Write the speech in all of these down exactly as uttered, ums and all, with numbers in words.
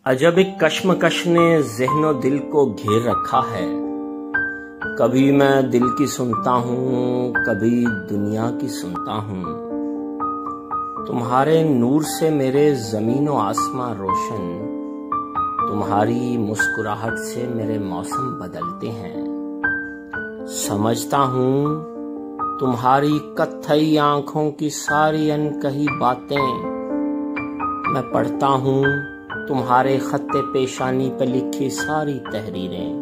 अजब एक कश्मकश ने ज़हनो दिल को घेर रखा है। कभी मैं दिल की सुनता हूँ, कभी दुनिया की सुनता हूँ। तुम्हारे नूर से मेरे ज़मीन व आसमां रोशन, तुम्हारी मुस्कुराहट से मेरे मौसम बदलते हैं। समझता हूँ तुम्हारी कत्थई आंखों की सारी अनकही बातें। मैं पढ़ता हूँ तुम्हारे खत्ते पेशानी पर लिखी सारी तहरीरें।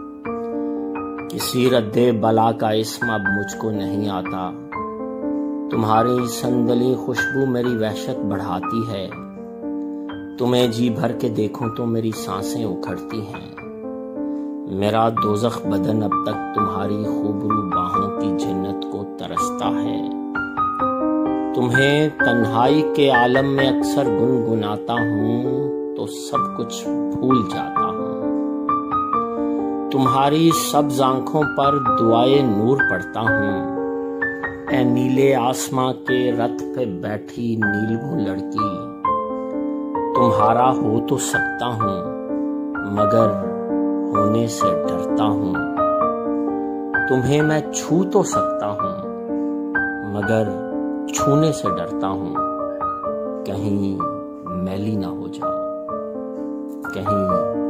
किसी रद्दे बला का इस्म अब मुझको नहीं आता। तुम्हारी संदली खुशबू मेरी वहशत बढ़ाती है। तुम्हें जी भर के देखूं तो मेरी सांसें उखड़ती हैं। मेरा दोज़ख बदन अब तक तुम्हारी खूबरू बाहों की जन्नत को तरसता है। तुम्हें तन्हाई के आलम में अक्सर गुनगुनाता हूँ तो सब कुछ भूल जाता हूँ। तुम्हारी सब्ज़ आंखों पर दुआए नूर पढ़ता हूँ। ऐ नीले आसमां के रथ पे बैठी नीलवो लड़की, तुम्हारा हो तो सकता हूँ मगर होने से डरता हूँ। तुम्हें मैं छू तो सकता हूँ मगर छूने से डरता हूँ। कहीं मैली ना हो जाओ, कहीं